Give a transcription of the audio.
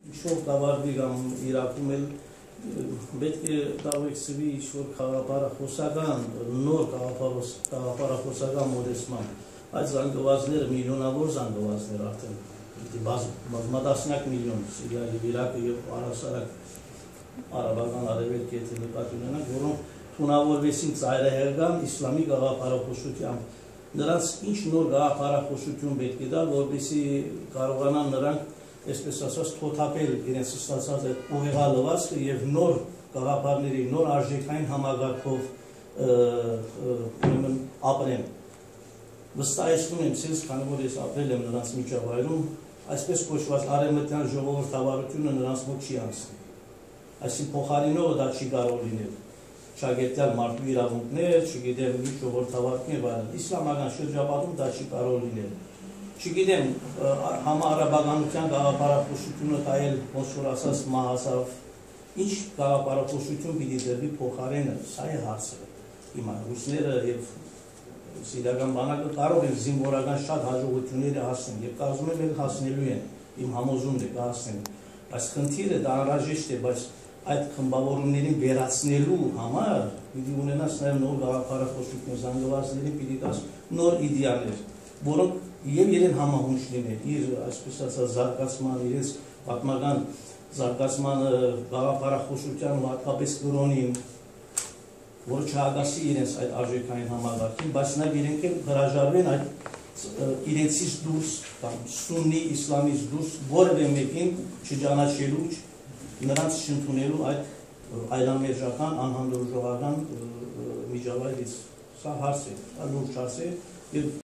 Ինչ-որ կավարտի կամ իրակում էլ պետք է դավեքսվի ինչ-որ խաղապարախոսական, նոր խաղապարախոսական մոտեցման։ Այդ զանգվածները միլիոնավոր զանգվածներ արդեն, բազմատասնյակ միլիոն Սիրիայի, Իրաքի և առհասարակ արաբական արևելքի եթե նկատի ունենանք, որոնք թունավորվեցին ծայրահեղական իսլամի գաղափարախոսությամբ։ Նրանց ինչ նոր գաղափարախոսություն պետք է տալ, որպեսզի կարողանան նրանք այսպես ասած թոթափել իրենց ստացած այդ ուղեղալվածքը եւ նոր գաղափարների, նոր արժեքային համագարկով ապրեն։ Վստահեցնում եմ ցես, քանի որ ես ապրել եմ նրանց միջավայրում, այսպես կոչված արևմտյան ժողովրդավարությունը նրանց մոտ չի անցնի։ Այսինքն փոխարինողը դա չի կարող լինել։ Շագերտյալ մարդու իրավունքներ, չգիտեմ, ինչ ժողովրդավարություն եւ այլն։ Իսլամական շրջապատում դա չի կարող լինել։ Չգիտեմ, համաարաբականության գաղափարախոսությունը տայել ոնց որ ասած մահացավ, ինչ գաղափարախոսություն պիտի դրվի փոխարենը, սա է հարցը։ Հիմա ռուսները եւ սիրիական բանակը կարող են զինվորական շատ հաջողությունների հասնել եւ կարծում եմ հասնելու են, իմ համոզումն է կհասնեն, բայց խնդիրը դա անհրաժեշտ է, բայց այդ խմբավորումներին վերացնելու համար պիտի ունենաս նաեւ նոր գաղափարախոսություն, զանգվածների պիտի տաս նոր իդեալներ, որոնք եւ իրեն համահունչ լինեն իր այսպես ասած զարգացման, իրենց պատմական զարգացմանը, գաղափարախոսության հատկապես կրոնին, որը չհագասի իրենց այդ արժեքային համագարկին, բայց նաեւ իրենք էլ հրաժարվեն այդ իրենցից դուրս կամ սուննի իսլամից դուրս որևէ մեկին չճանաչելու, նրանց չընդունելու այդ այլամերժական, անհանդուրժողական միջավայրից։ Սա հարց է, սա լուրջ հարց է եւ